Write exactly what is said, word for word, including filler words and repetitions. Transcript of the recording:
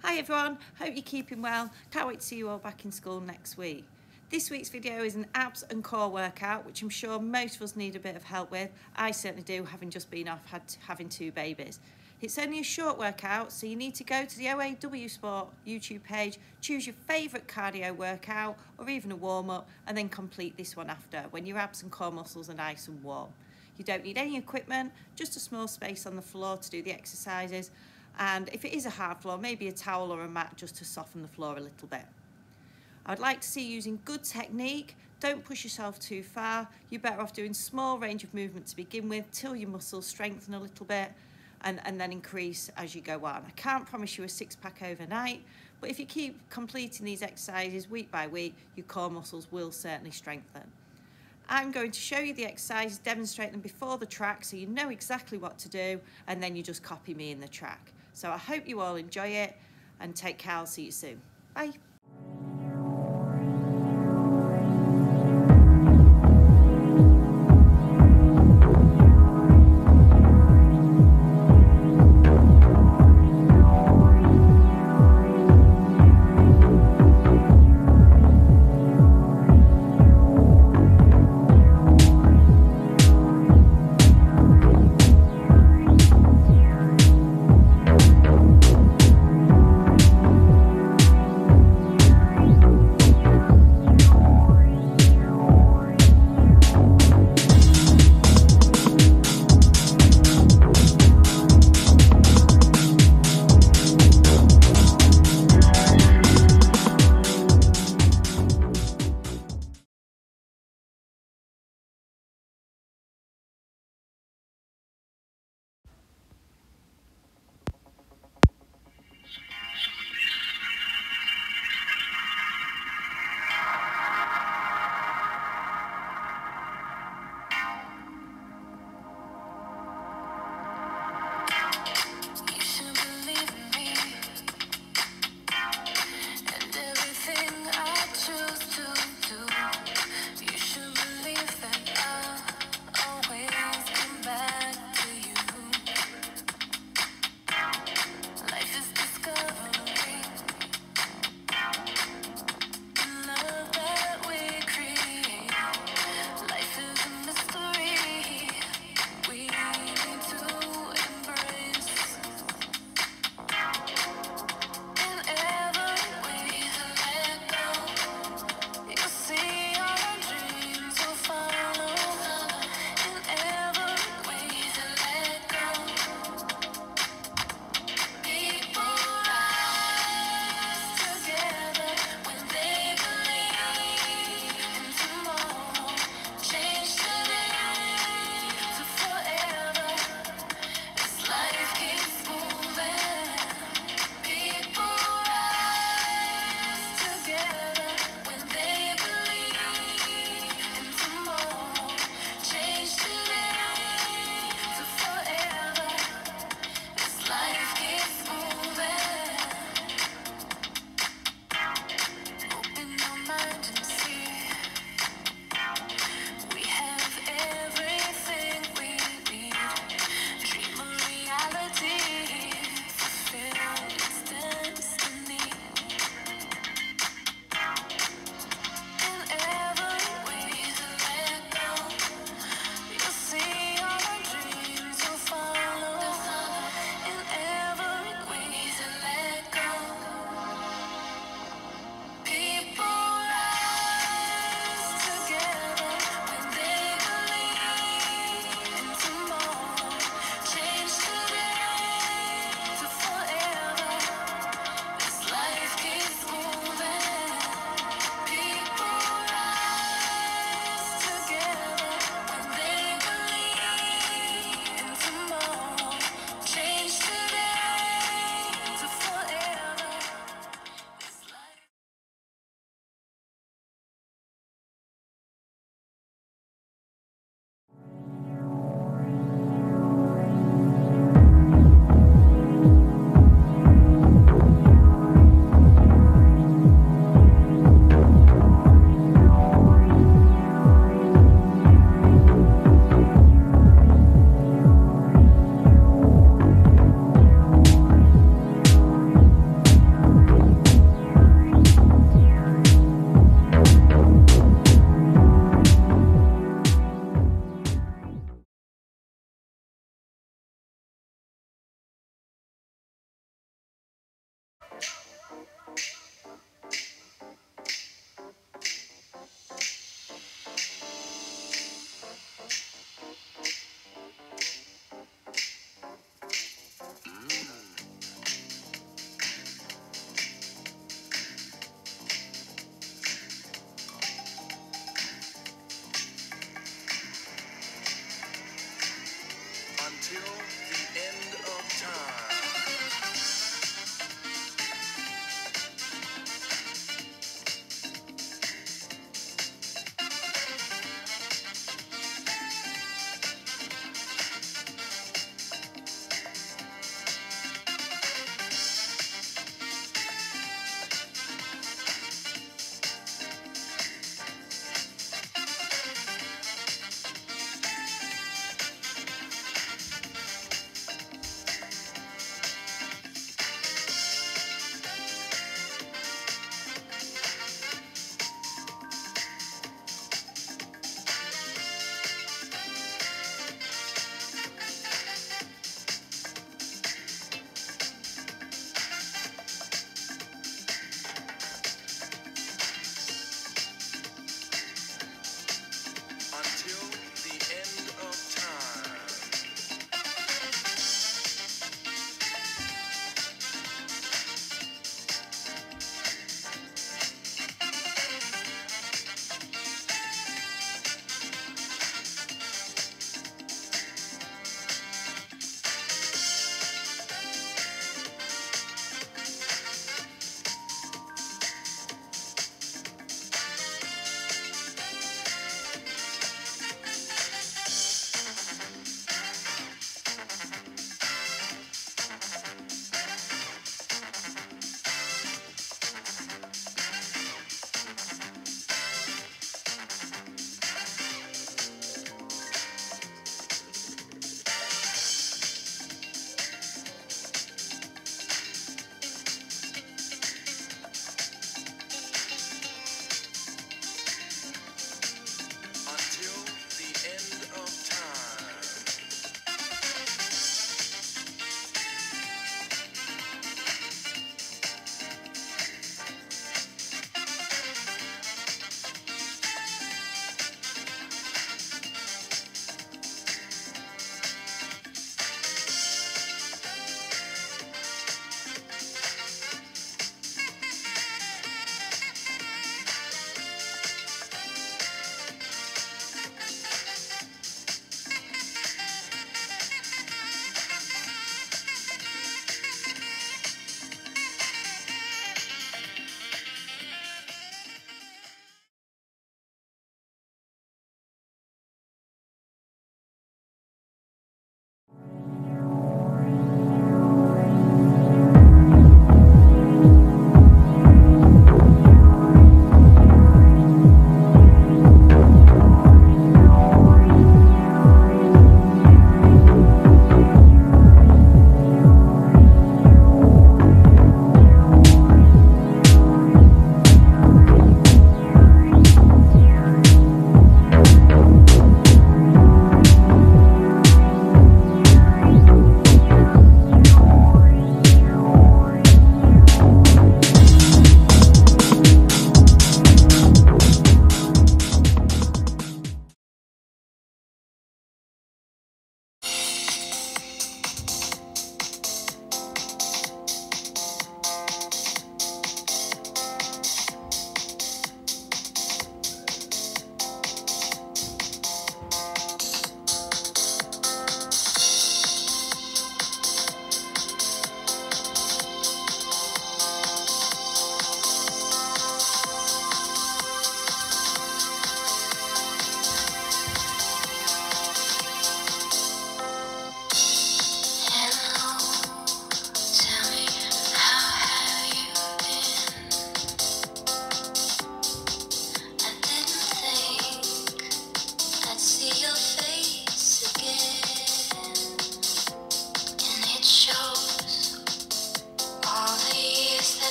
Hi everyone, hope you're keeping well. Can't wait to see you all back in school next week. This week's video is an abs and core workout, which I'm sure most of us need a bit of help with. I certainly do, having just been off had having two babies. It's only a short workout, so you need to go to the O A W Sport YouTube page, choose your favourite cardio workout or even a warm-up, and then complete this one after, when your abs and core muscles are nice and warm. You don't need any equipment, just a small space on the floor to do the exercises. And if it is a hard floor, maybe a towel or a mat just to soften the floor a little bit. I would like to see you using good technique. Don't push yourself too far. You're better off doing small range of movement to begin with till your muscles strengthen a little bit and, and then increase as you go on. I can't promise you a six pack overnight, but if you keep completing these exercises week by week, your core muscles will certainly strengthen. I'm going to show you the exercises, demonstrate them before the track so you know exactly what to do, and then you just copy me in the track. So I hope you all enjoy it and take care. I'll see you soon. Bye.